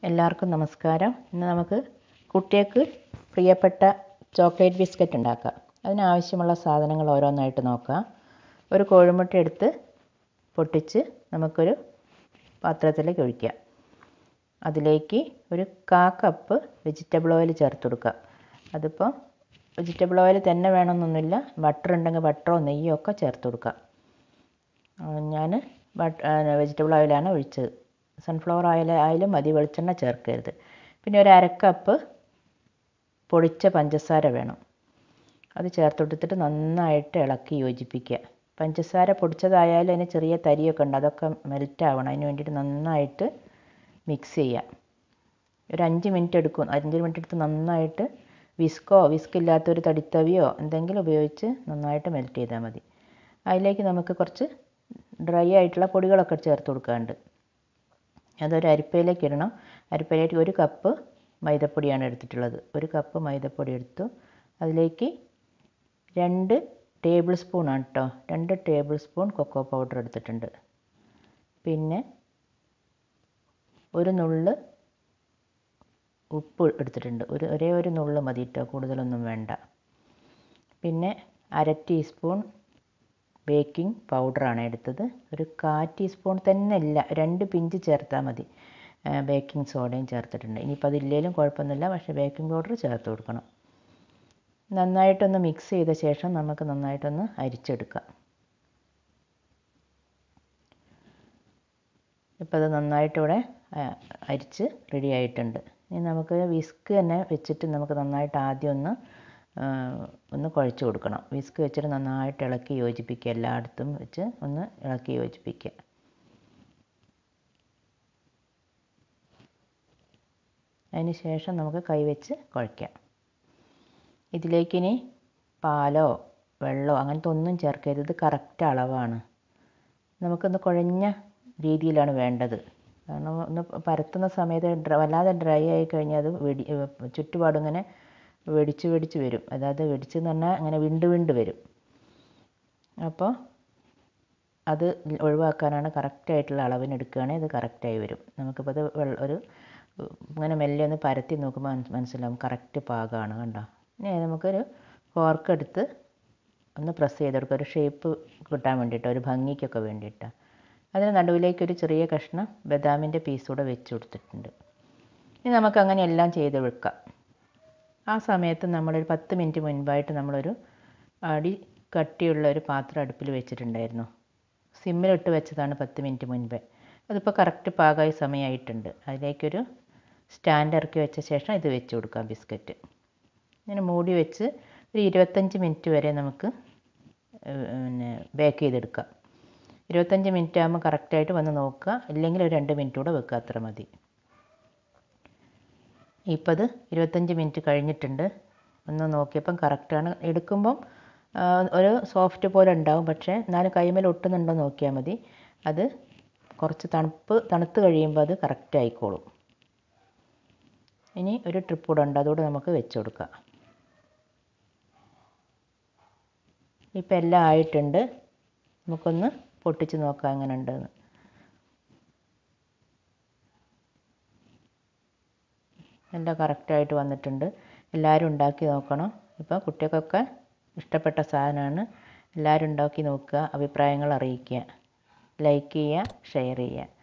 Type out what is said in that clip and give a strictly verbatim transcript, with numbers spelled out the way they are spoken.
എല്ലാവർക്കും നമസ്കാരം. ഇന്ന് നമുക്ക് കുട്ടികൾക്ക് പ്രിയപ്പെട്ട ചോക്ലേറ്റ് ബിസ്ക്കറ്റ് ഉണ്ടാക്കാം. അതിനാവശ്യമുള്ള സാധനങ്ങൾ ഓരോന്നായിട്ട് നോക്കാം. ഒരു കോഴിമുട്ട എടുത്ത് പൊട്ടിച്ച് നമുക്കൊരു പാത്രത്തിലേക്ക് ഒഴിക്കാം. അതിലേക്ക് ഒരു കാ കപ്പ് വെജിറ്റബിൾ ഓയിൽ ചേർത്ത് കൊടുക്കുക. അതിപ്പോൾ വെജിറ്റബിൾ ഓയിൽ തന്നെ വേണമെന്നൊന്നുമില്ല, ബട്ടർ ഉണ്ടെങ്കിൽ ബട്ടറോ നെയ്യോ ഒക്കെ ചേർത്ത് കൊടുക്കുക. ഞാൻ ബട്ട് വെജിറ്റബിൾ ഓയിലാണ് ഒഴിച്ചത്. സൺഫ്ലവർ ഓയിൽ ആയാലും മതി, വെളിച്ചെണ്ണ ചേർക്കരുത്. പിന്നെ ഒരു അരക്കപ്പ് പൊടിച്ച പഞ്ചസാര വേണം. അത് ചേർത്ത് കൊടുത്തിട്ട് നന്നായിട്ട് ഇളക്കി യോജിപ്പിക്കുക. പഞ്ചസാര പൊടിച്ചതായാലും അതിന് ചെറിയ തരിയൊക്കെ ഉണ്ട്, അതൊക്കെ മെൽറ്റ് ആവണം. അതിന് വേണ്ടിയിട്ട് നന്നായിട്ട് മിക്സ് ചെയ്യാം. ഒരു അഞ്ച് മിനിറ്റ് എടുക്കും. അഞ്ച് മിനിറ്റ് എടുത്ത് നന്നായിട്ട് വിസ്കോ വിസ്ക് ഇല്ലാത്തൊരു തടിത്തവിയോ എന്തെങ്കിലും ഉപയോഗിച്ച് നന്നായിട്ട് മെൽറ്റ് ചെയ്താൽ മതി. അതിലേക്ക് നമുക്ക് കുറച്ച് ഡ്രൈ ആയിട്ടുള്ള പൊടികളൊക്കെ ചേർത്ത് കൊടുക്കാറുണ്ട്. അതൊരു അരിപ്പയിലേക്ക് ഇടണം. അരിപ്പയിലേക്ക് ഒരു കപ്പ് മൈദപ്പൊടിയാണ് എടുത്തിട്ടുള്ളത്. ഒരു കപ്പ് മൈദപ്പൊടി എടുത്തു. അതിലേക്ക് രണ്ട് ടേബിൾ സ്പൂണാണ് കേട്ടോ രണ്ട് ടേബിൾ സ്പൂൺ കൊക്കോ പൗഡർ എടുത്തിട്ടുണ്ട്. പിന്നെ ഒരു നുള്ള് ഉപ്പ് എടുത്തിട്ടുണ്ട്. ഒരു ഒരേ ഒരു നുള്ള് മതി കേട്ടോ, കൂടുതലൊന്നും വേണ്ട. പിന്നെ അര ടീസ്പൂൺ ബേക്കിംഗ് പൗഡറാണ് എടുത്തത്. ഒരു കാ ടീസ്പൂൺ തന്നെ ഇല്ല, രണ്ട് പിഞ്ച് ചേർത്താൽ മതി. ബേക്കിംഗ് സോഡയും ചേർത്തിട്ടുണ്ട്. ഇനിയിപ്പോൾ അതില്ലേലും കുഴപ്പമൊന്നുമില്ല, പക്ഷേ ബേക്കിംഗ് പൗഡർ ചേർത്ത് കൊടുക്കണം. നന്നായിട്ടൊന്ന് മിക്സ് ചെയ്ത ശേഷം നമുക്ക് നന്നായിട്ടൊന്ന് അരിച്ചെടുക്കാം. ഇപ്പോൾ അത് നന്നായിട്ട് ഇവിടെ അരിച്ച് റെഡി ആയിട്ടുണ്ട്. ഇനി നമുക്ക് വിസ്ക് തന്നെ വെച്ചിട്ട് നമുക്ക് നന്നായിട്ട് ആദ്യം ഒന്ന് ഒന്ന് കുഴച്ച് കൊടുക്കണം. വിസ്ക് വെച്ചിട്ട് നന്നായിട്ട് ഇളക്കി യോജിപ്പിക്കുക. എല്ലായിടത്തും വെച്ച് ഒന്ന് ഇളക്കി യോജിപ്പിക്കുക. അതിന് ശേഷം നമുക്ക് കൈവച്ച് കുഴയ്ക്കാം. ഇതിലേക്കിനി പാലോ വെള്ളമോ അങ്ങനത്തെ ഒന്നും ചേർക്കരുത്. ഇത് കറക്റ്റ് അളവാണ്. നമുക്കൊന്ന് കുഴഞ്ഞ രീതിയിലാണ് വേണ്ടത്. കാരണം ഒന്ന് പരത്തുന്ന സമയത്ത് വല്ലാതെ ഡ്രൈ ആയി കഴിഞ്ഞാൽ അത് വെടി ചുറ്റുപാടും ഇങ്ങനെ വെടിച്ച് വെടിച്ച് വരും. അതായത് വെടിച്ചെന്ന് പറഞ്ഞാൽ അങ്ങനെ വിണ്ട് വിണ്ട് വരും. അപ്പോൾ അത് ഒഴിവാക്കാനാണ് കറക്റ്റായിട്ടുള്ള അളവിന് എടുക്കുകയാണെങ്കിൽ ഇത് കറക്റ്റായി വരും. നമുക്കിപ്പോൾ അത് ഒരു ഇങ്ങനെ മെല്ലെ ഒന്ന് പരത്തി നോക്കുമ്പോൾ മനസ്സിലാവും കറക്റ്റ് പാകമാണ്. കണ്ടോ? ഇനി നമുക്കൊരു ഫോർക്ക് എടുത്ത് ഒന്ന് പ്രസ് ചെയ്തെടുക്കുക, ഒരു ഷേപ്പ് കിട്ടാൻ വേണ്ടിയിട്ട്, ഒരു ഭംഗിക്കൊക്കെ വേണ്ടിയിട്ടാണ്. അതിന് നടുവിലേക്കൊരു ചെറിയ കഷ്ണം ബദാമിൻ്റെ പീസ് കൂടെ വെച്ച് കൊടുത്തിട്ടുണ്ട്. ഇനി നമുക്കങ്ങനെ എല്ലാം ചെയ്ത് വെക്കാം. ആ സമയത്ത് നമ്മളൊരു പത്ത് മിനിറ്റ് മുൻപായിട്ട് നമ്മളൊരു അടി കട്ടിയുള്ള ഒരു പാത്രം അടുപ്പിൽ വെച്ചിട്ടുണ്ടായിരുന്നു. സിമ്മിലിട്ട് വെച്ചതാണ് പത്ത് മിനിറ്റ് മുൻപേ. അതിപ്പോൾ കറക്റ്റ് പാകമായി സമയമായിട്ടുണ്ട്. അതിലേക്കൊരു സ്റ്റാൻഡ് ഇറക്കി വെച്ച ശേഷം ഇത് വെച്ച് കൊടുക്കാം ബിസ്ക്കറ്റ്. ഇങ്ങനെ മൂടി വെച്ച് ഒരു ഇരുപത്തഞ്ച് മിനിറ്റ് വരെ നമുക്ക് പിന്നെ ബേക്ക് ചെയ്തെടുക്കാം. ഇരുപത്തഞ്ച് മിനിറ്റ് ആകുമ്പോൾ കറക്റ്റായിട്ട് വന്ന് നോക്കുക, ഇല്ലെങ്കിൽ ഒരു രണ്ട് മിനിറ്റ് കൂടെ വെക്കുക, അത്ര മതി. ഇപ്പോൾ അത് ഇരുപത്തഞ്ച് മിനിറ്റ് കഴിഞ്ഞിട്ടുണ്ട്. ഒന്ന് നോക്കിയപ്പം കറക്റ്റാണ്. എടുക്കുമ്പം ഒരു സോഫ്റ്റ് പോലെ ഉണ്ടാവും, പക്ഷേ എന്നാലും കൈമേൽ ഒട്ടുന്നുണ്ടോ നോക്കിയാൽ മതി. അത് കുറച്ച് തണുപ്പ് തണുത്ത് കഴിയുമ്പോൾ അത് കറക്റ്റ് ആയിക്കോളും. ഇനി ഒരു ട്രിപ്പ് കൂടെ ഉണ്ട്, അതുകൂടെ നമുക്ക് വെച്ച് കൊടുക്കാം. ഇപ്പം എല്ലാം ആയിട്ടുണ്ട്. നമുക്കൊന്ന് പൊട്ടിച്ച് നോക്കാം എങ്ങനെ ഉണ്ടെന്ന്. എല്ലാം കറക്റ്റായിട്ട് വന്നിട്ടുണ്ട്. എല്ലാവരും ഉണ്ടാക്കി നോക്കണം. ഇപ്പോൾ കുട്ടികൾക്കൊക്കെ ഇഷ്ടപ്പെട്ട സാധനമാണ്. എല്ലാവരും ഉണ്ടാക്കി നോക്കുക, അഭിപ്രായങ്ങൾ അറിയിക്കുക, ലൈക്ക് ചെയ്യുക, ഷെയർ ചെയ്യുക.